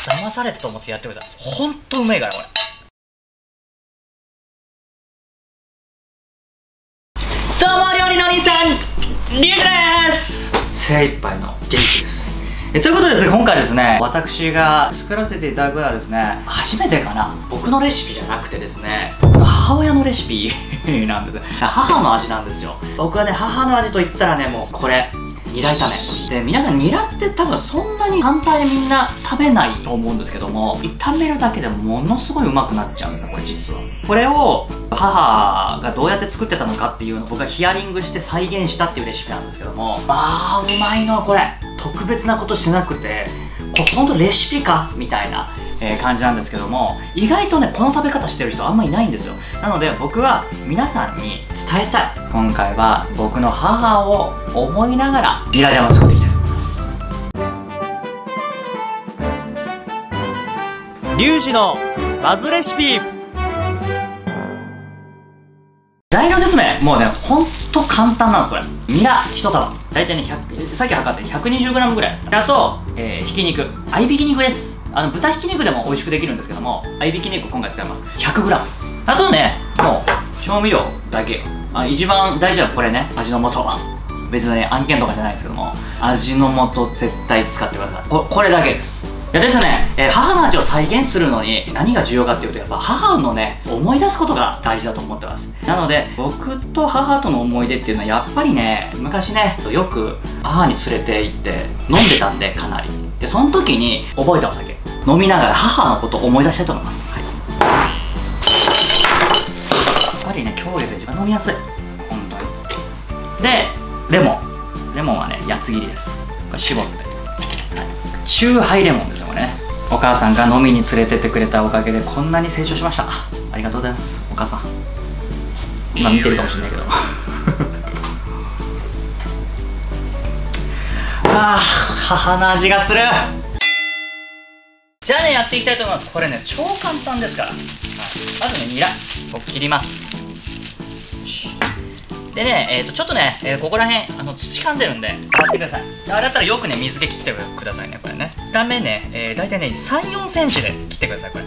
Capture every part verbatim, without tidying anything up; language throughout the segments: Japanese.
騙されたと思ってやってください。ほんとうめえからこれ。どうも、料理のお兄さん、リュウジです。精一杯の元気です。えということでですね、今回ですね、私が作らせていただくのはですね、初めてかな、僕のレシピじゃなくてですね、僕の母親のレシピなんです。母の味なんですよ。僕はね、母の味と言ったらね、もうこれ、ニラ炒めで、皆さんニラって多分そんなに反対にみんな食べないと思うんですけども、炒めるだけでものすごいうまくなっちゃうんですよ、これ実は。これを母がどうやって作ってたのかっていうのを僕がヒアリングして再現したっていうレシピなんですけども、まあうまいのこれ。特別なことしてなくて、これほんとレシピかみたいな、えー、感じなんですけども、意外とねこの食べ方してる人あんまいないんですよ。なので僕は皆さんに伝えたい。今回は僕の母を思いながらニラ玉を作っていきたいと思います。リュウジのバズレシピ。材料説明もうねほんと簡単なんです。これニラいち束大体ねひゃく、さっき測って ひゃくにじゅうグラム ぐらい。あと、えー、ひき肉、合いびき肉です。あの豚ひき肉でも美味しくできるんですけども、合いびき肉今回使います。 ひゃくグラム。 あとねもう調味料だけよ。あ一番大事なのはこれね、味の素。別にね案件とかじゃないんですけども、味の素絶対使ってください。 こ, これだけです。いやですね、えー、母の味を再現するのに何が重要かっていうと、やっぱ母のね思い出すことが大事だと思ってます。なので僕と母との思い出っていうのはやっぱりね、昔ねよく母に連れて行って飲んでたんで、かなりでその時に覚えたお酒飲みながら母のことを思い出したいと思います。はい、やっぱりね強烈で一番飲みやすい、本当に。でレモンレモンはね八つ切りです。これ絞って、チューハイレモンですよこれね。お母さんが飲みに連れてってくれたおかげでこんなに成長しました。ありがとうございますお母さん。今見てるかもしれないけどああ母の味がする。じゃあねやっていきたいと思います。これね超簡単ですから、はい、まずねニラを切ります。でね、えー、とちょっとね、えー、ここら辺あの土噛んでるんで洗ってください。あれだったらよくね水気切ってくださいね。これね断面ね、えー、大体ねさん、よんセンチで切ってください。これ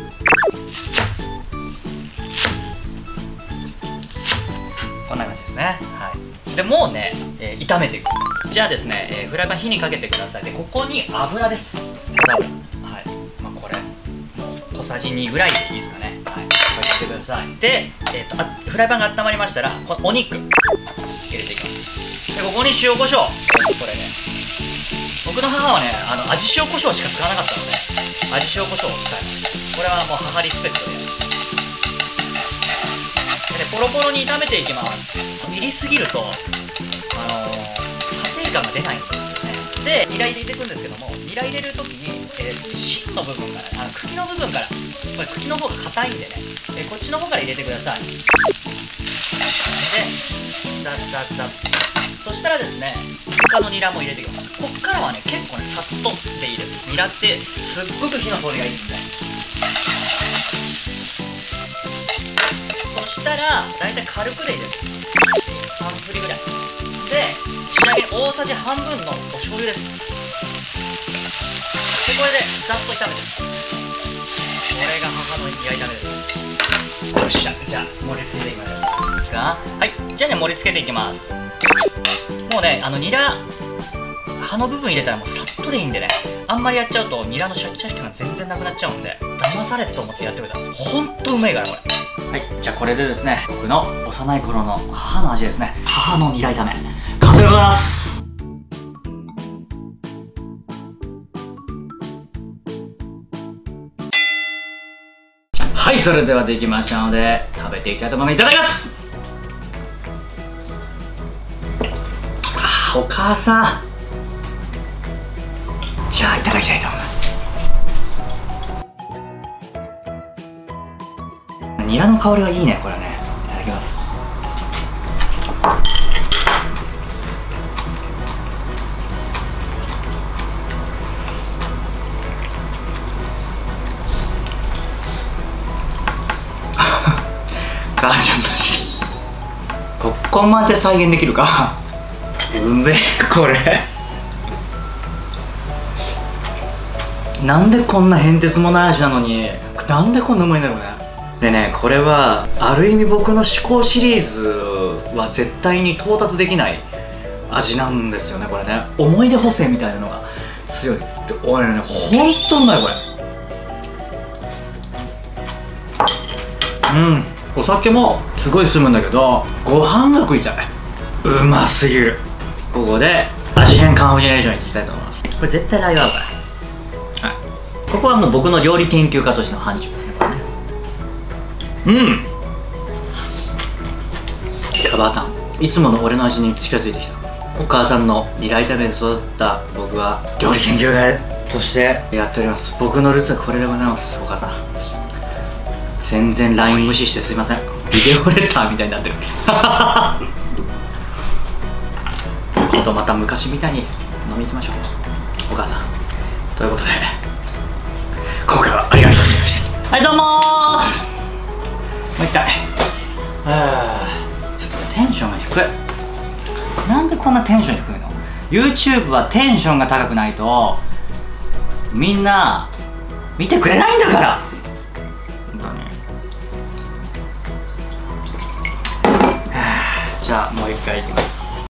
こんな感じですね。はい、でもうね、えー、炒めていく。じゃあですね、えー、フライパン火にかけてください。でここに油です。サラダ油、はい、まあこれもう小さじにぐらいでいいですかね。はい、これ入れてください。で、えー、とあフライパンが温まりましたらこのお肉入れていきます。でここに塩コショウ、これね僕の母はねあの味塩コショウしか使わなかったので味塩コショウを使います。これはもう母リスペクトで。でねポロポロに炒めていきます。入りすぎるとあのー、家庭感が出ないんですよね。でニラ入れていくんですけども、ニラ入れる時に、えー、芯の部分からあの茎の部分から、これ茎の方が硬いんでね、えー、こっちの方から入れてください。でザッザッザッ。そしたらですね他のニラも入れていきます。こっからはね結構ねさっとでいいです。ニラってすっごく火の通りがいいんで。そしたら大体軽くでいいです。さん振りぐらいで、仕上げに大さじ半分のお醤油です。でこれでざっと炒めてます。これが母のニラ炒めです。よっしゃ、じゃあ盛り付けていきましょう。いいですか。はい、じゃあね盛り付けていきます。もうねあのニラ葉の部分入れたらもうさっとでいいんでね、あんまりやっちゃうとニラのシャキシャキ感が全然なくなっちゃうんで、騙されたと思ってやってください。ほんとうめえからこれ。はい、じゃあこれでですね僕の幼い頃の母の味ですね、母のニラ炒め完成でございます。はい、それではできましたので食べていきたいと思います。いただきます。あーお母さん、じゃあいただきたいと思います。ニラの香りがいいねこれね。いただきます。母ちゃんたちここまで再現できるかうめえこれなんでこんな変哲もない味なのになんでこんなうまいんだろうね。でね、これはある意味僕の思考シリーズは絶対に到達できない味なんですよね。これね、思い出補正みたいなのが強い。俺ね、ほんとうまいこれ。うん、お酒もすごい進むんだけどご飯が食いたい。うますぎる。ここで味変カンファレーションにいきたいと思います。これ絶対ラー油合うから、はい、ここはもう僕の料理研究家としての範疇ですね、これね。うん、カバータン、いつもの俺の味に近づいてきた。お母さんのニラ炒めで育った僕は料理研究家としてやっております。僕のルーツはこれでございます。お母さん全然 ライン 無視してすいません。ビデオレターみたいになってることまた昔みたいに飲み行きましょう、お母さん。ということで今回はありがとうございました。はい、どうもー。もう一回。ちょっとテンションが低い。なんでこんなテンション低いの？ YouTube はテンションが高くないとみんな見てくれないんだから。じゃあもう一回いきます。